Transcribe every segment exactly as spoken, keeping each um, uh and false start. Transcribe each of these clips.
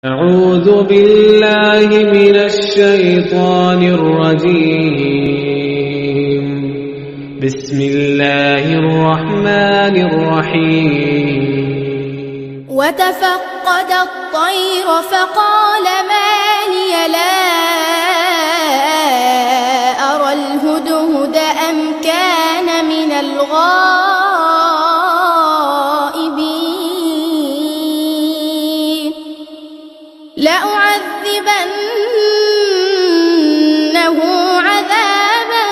أعوذ بالله من الشيطان الرجيم. بسم الله الرحمن الرحيم. وتفقد الطير فقال ما لي لا أرى الهدهد أم كان من الغائبين لأعذبنه عذابا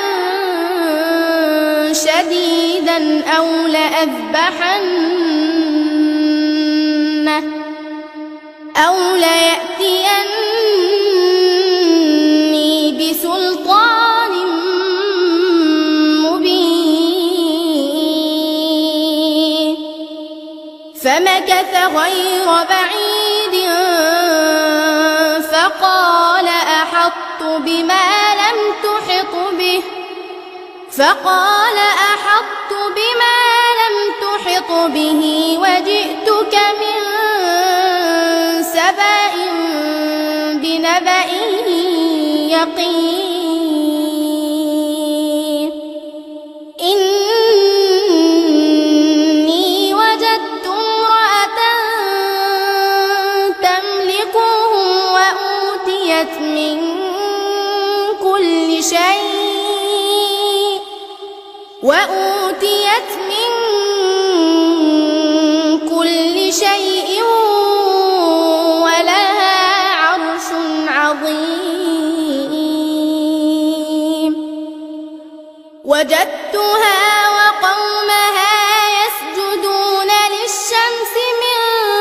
شديدا أو لأذبحنه أو ليأتيني بسلطان مبين فمكث غير بعيد فقال أحطت بما لم تحط به فقال أحطت بما لم تحط به وجئتك من سبأ بنبأ يقين إني وجدت امرأة تملكهم وأوتيت من كل شيء وأوتيت من كل شيء ولها عرش عظيم وجدتها وقومها يسجدون للشمس من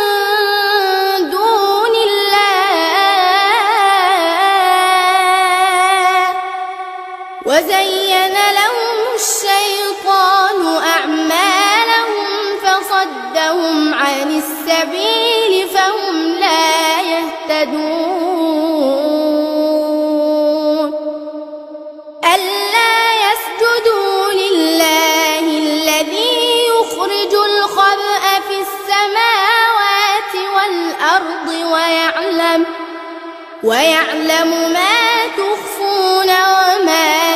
دون الله وزين لهم الشيطان أعمالهم فصدهم عن السبيل فهم لا يهتدون ألا يسجدوا لله الذي يخرج الخبأ في السماوات والأرض ويعلم ويعلم ما تخفون وما